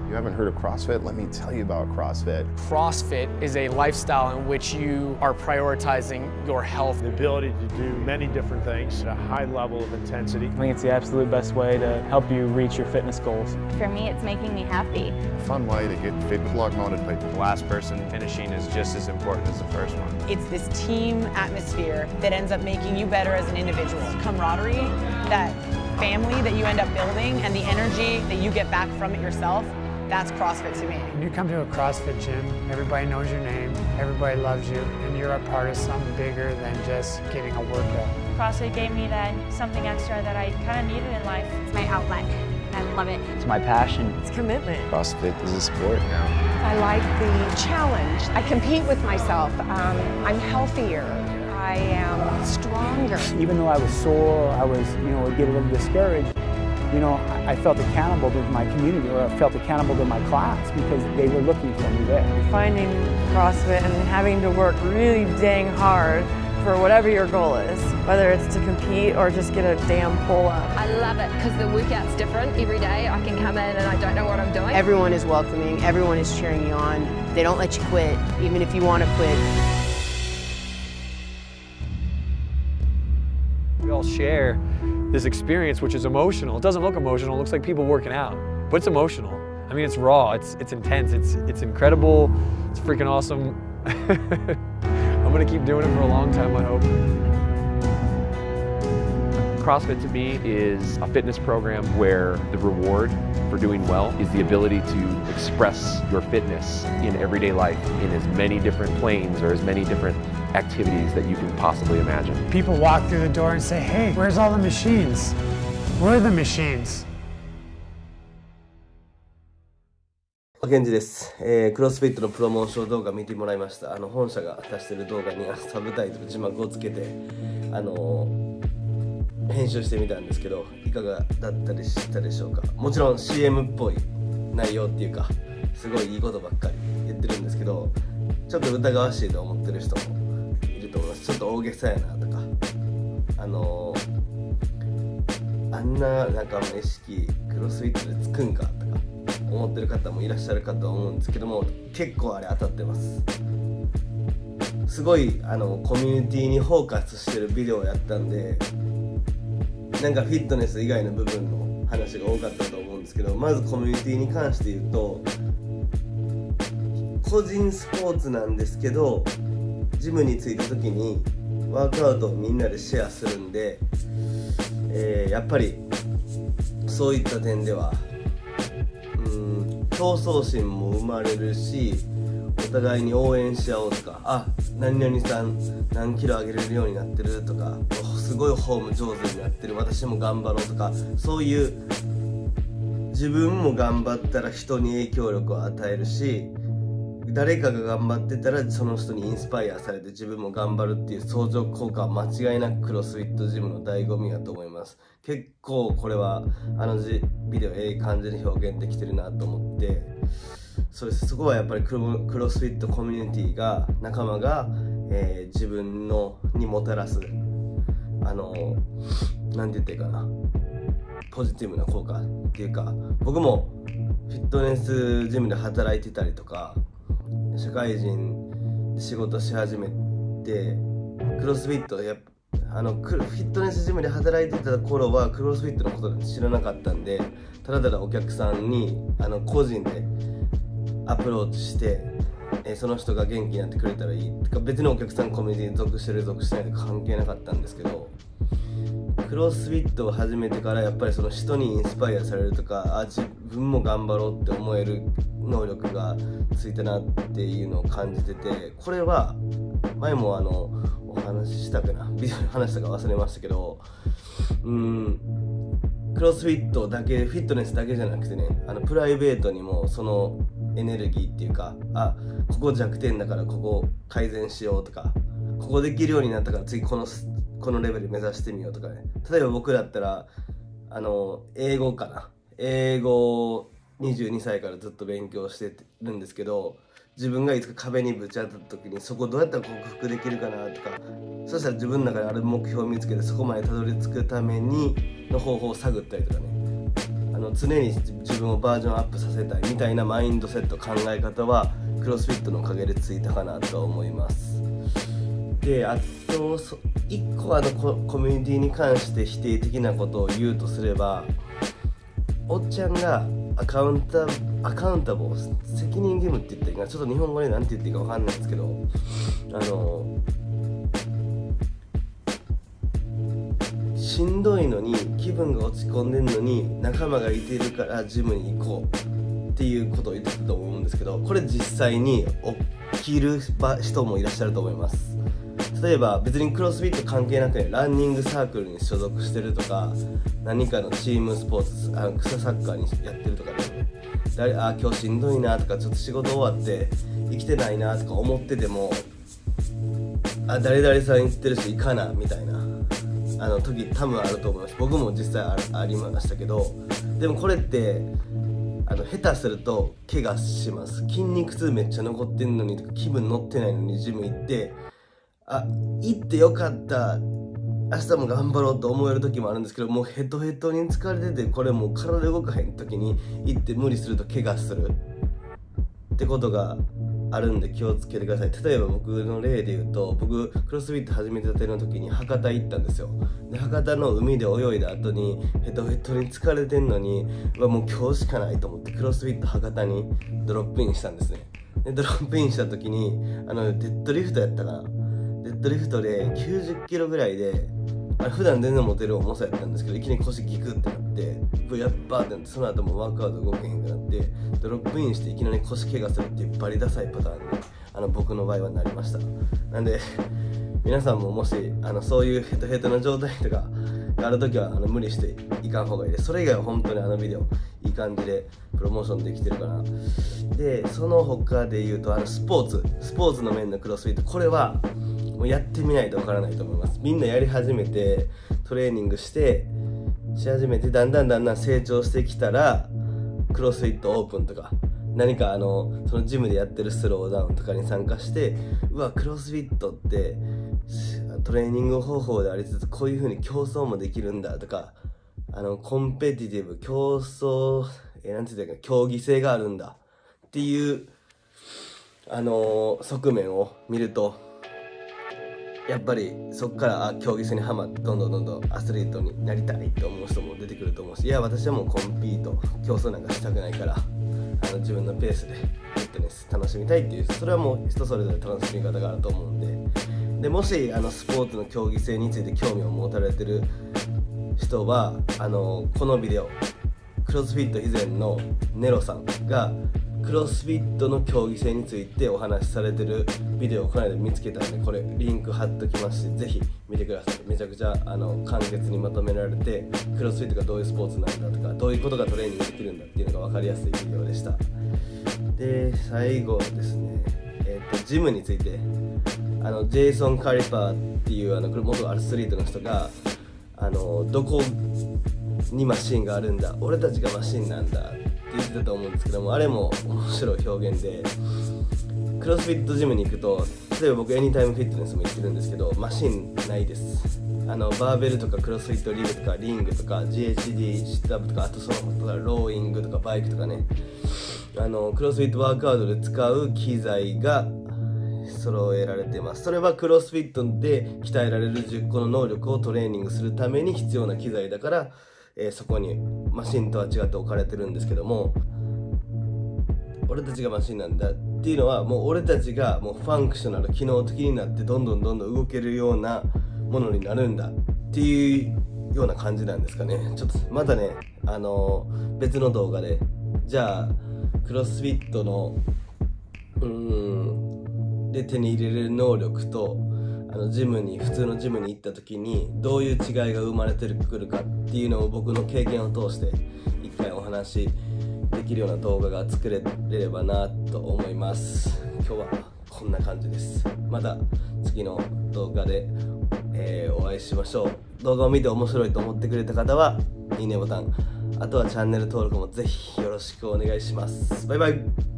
You haven't heard of CrossFit? Let me tell you about CrossFit. CrossFit is a lifestyle in which you are prioritizing your health. The ability to do many different things at a high level of intensity. I think it's the absolute best way to help you reach your fitness goals. For me, it's making me happy. A fun way to get fit with log-mounted pipe. The last person finishing is just as important as the first one. It's this team atmosphere that ends up making you better as an individual. Camaraderie, that family that you end up building, and the energy that you get back from it yourself. That's CrossFit to me. When you come to a CrossFit gym, everybody knows your name, everybody loves you, and you're a part of something bigger than just getting a workout. CrossFit gave me that something extra that I kind of needed in life. It's my outlet. I love it. It's my passion. It's commitment. CrossFit is a sport now. I like the challenge. I compete with myself. I'm healthier. I am stronger. Even though I was sore, I was, would get a little discouraged, I felt accountable to my community, or I felt accountable to my class because they were looking for me there. Finding CrossFit and having to work really dang hard for whatever your goal is, whether it's to compete or just get a damn pull-up. I love it because the workout's different every day. I can come in and I don't know what I'm doing. Everyone is welcoming, everyone is cheering you on. They don't let you quit, even if you want to quit. We all share this experience, which is emotional. It doesn't look emotional, it looks like people working out, but it's emotional. I mean, it's raw, it's intense, it's incredible, it's freaking awesome. I'm gonna keep doing it for a long time, I hope. CrossFit to me is a fitness program where the reward for doing well is the ability to express your fitness in everyday life in as many different planes or as many different activities that you can possibly imagine. People walk through the door and say, hey, where's all the machines? Where are the machines? ケンジです。クロスフィットのプロモーション動画見てもらいました。本社が出してる動画にサブタイトル字幕をつけて編集してみたんですけど、いかがだったりしたでしょうか。もちろん CM っぽい内容っていうか、すごいいいことばっかり言ってるんですけど、ちょっと疑わしいと思ってる人もいると思います。ちょっと大げさやなとか、あんな仲間意識クロスフィットでつくんかとか思ってる方もいらっしゃるかと思うんですけども、結構あれ当たってます。すごいコミュニティにフォーカスしてるビデオをやったんで、なんかフィットネス以外の部分の話が多かったと思うんですけど、まずコミュニティに関して言うと、個人スポーツなんですけど、ジムに着いた時にワークアウトをみんなでシェアするんで、やっぱりそういった点では競争心も生まれるし、お互いに応援し合おうとか、あ、何々さん何キロ上げれるようになってるとか、すごいフォーム上手になってる、私も頑張ろうとか、そういう自分も頑張ったら人に影響力を与えるし、誰かが頑張ってたらその人にインスパイアされて自分も頑張るっていう相乗効果は間違いなくクロスフィットジムの醍醐味だと思います。結構これはビデオいい感じに表現できてるなと思って、そうです。そこはやっぱりクロスフィットコミュニティが、仲間が、自分にもたらすなんて言っていいかな、ポジティブな効果っていうか、僕もフィットネスジムで働いてたりとか、社会人で仕事し始めて、クロスフィットフィットネスジムで働いてた頃はクロスフィットのことなんて知らなかったんで、ただただお客さんに個人でアプローチして、その人が元気になってくれたらいいとか、別にお客さんコミュニティに属してる属してないとか関係なかったんですけど、クロスフィットを始めてからやっぱりその人にインスパイアされるとか、自分も頑張ろうって思える能力がついたなっていうのを感じてて、これは前もお話ししたかな、ビデオで話したか忘れましたけど、クロスフィットだけ、フィットネスだけじゃなくてね、プライベートにもそのエネルギーっていうか、ここ弱点だからここ改善しようとか、ここできるようになったから次このレベル目指してみようとかね。例えば僕だったら英語かな、英語を22歳からずっと勉強してるんですけど、自分がいつか壁にぶち当たった時にそこどうやったら克服できるかなとか、そしたら自分の中である目標を見つけてそこまでたどり着くためにの方法を探ったりとかね、 常に自分をバージョンアップさせたいみたいなマインドセット、考え方はクロスフィットのおかげでついたかなと思います。で、あと1個コミュニティに関して否定的なことを言うとすれば、おっちゃんがアカウンタボー、責任義務って言ったらいいかな、ちょっと日本語で何て言っていいか分かんないんですけど、しんどいのに気分が落ち込んでんのに仲間がいてるからジムに行こうっていうことを言ってたと思うんですけど、これ実際に起きる人もいらっしゃると思います。例えば別にクロスフィット関係なくね、ランニングサークルに所属してるとか、何かのチームスポーツ、草サッカーにやってるとかね、今日しんどいなとか、ちょっと仕事終わって生きてないなとか思ってても、誰々さん言ってるし行かなみたいな時多分あると思います。僕も実際ありましたけど、でもこれって下手すると怪我します。筋肉痛めっちゃ残ってんのにとか、気分乗ってないのにジム行って、行ってよかった、明日も頑張ろうと思える時もあるんですけど、もうヘトヘトに疲れてて、これもう体動かへん時に行って無理すると怪我するってことがあるんで気をつけてください。例えば僕の例で言うと、僕クロスフィット始めたての時に博多行ったんですよ。で、博多の海で泳いだ後にヘトヘトに疲れてんのに、もう今日しかないと思ってクロスフィット博多にドロップインしたんですね。でドロップインした時にデッドリフトやったかな、デッドリフトで90キロぐらいで、普段全然持てる重さやったんですけど、いきなり腰ギクってなって、やっばーってなって、その後もワークアウト動けへんくなって、ドロップインしていきなり腰怪我するっていうバリダサいパターンに僕の場合はなりました。なんで皆さんももしそういうヘトヘトの状態とかがあるときは無理していかん方がいいです。それ以外は本当にビデオいい感じでプロモーションできてるかな。でその他で言うとスポーツの面のクロスフィット、これはもうやってみないとわからないと思います。みんなやり始めてトレーニングし始めてだんだん成長してきたら、クロスフィットオープンとか何かそのジムでやってるスローダウンとかに参加して、うわクロスフィットってトレーニング方法でありつつこういう風に競争もできるんだとか、コンペティティブ競争なんて言ったらいいか、競技性があるんだっていう側面を見ると、やっぱりそこから競技性にはまってどんどんアスリートになりたいと思う人も出てくると思うし、いや私はもうコンピート競争なんかしたくないから自分のペースでフィットネス楽しみたいっていう、それはもう人それぞれ楽しみ方があると思うんで、もしスポーツの競技性について興味を持たれてる人はこのビデオ、クロスフィット以前のネロさんがクロスフィットの競技性についてお話しされてるビデオをこの間見つけたんで、これリンク貼っときますし、ぜひ見てください。めちゃくちゃ簡潔にまとめられて、クロスフィットがどういうスポーツなんだとか、どういうことがトレーニングできるんだっていうのが分かりやすいビデオでした。で最後ですね、ジムについてジェイソン・カリパーっていう元アスリートの人がどこにマシンがあるんだ、俺たちがマシンなんだって言ってたと思うんですけども、あれも面白い表現で、クロスフィットジムに行くと、例えば僕エニタイムフィットネスも行ってるんですけど、マシンないです。バーベルとかクロスフィットリブとかリングとか GHD シットアップとか、あとその他ローイングとかバイクとかね、クロスフィットワークアウトで使う機材が揃えられてます。それはクロスフィットで鍛えられる10個の能力をトレーニングするために必要な機材だから、そこにマシンとは違って置かれてるんですけども、俺たちがマシンなんだっていうのは、もう俺たちがもうファンクショナル機能的になってどんどん動けるようなものになるんだっていうような感じなんですかね。ちょっとまたね別の動画で、じゃあクロスフィットので手に入れる能力と普通のジムに行った時にどういう違いが生まれてくるかっていうのを僕の経験を通して一回お話しできるような動画が作れればなと思います。今日はこんな感じです。また次の動画で、お会いしましょう。動画を見て面白いと思ってくれた方はいいねボタン、あとはチャンネル登録もぜひよろしくお願いします。バイバイ。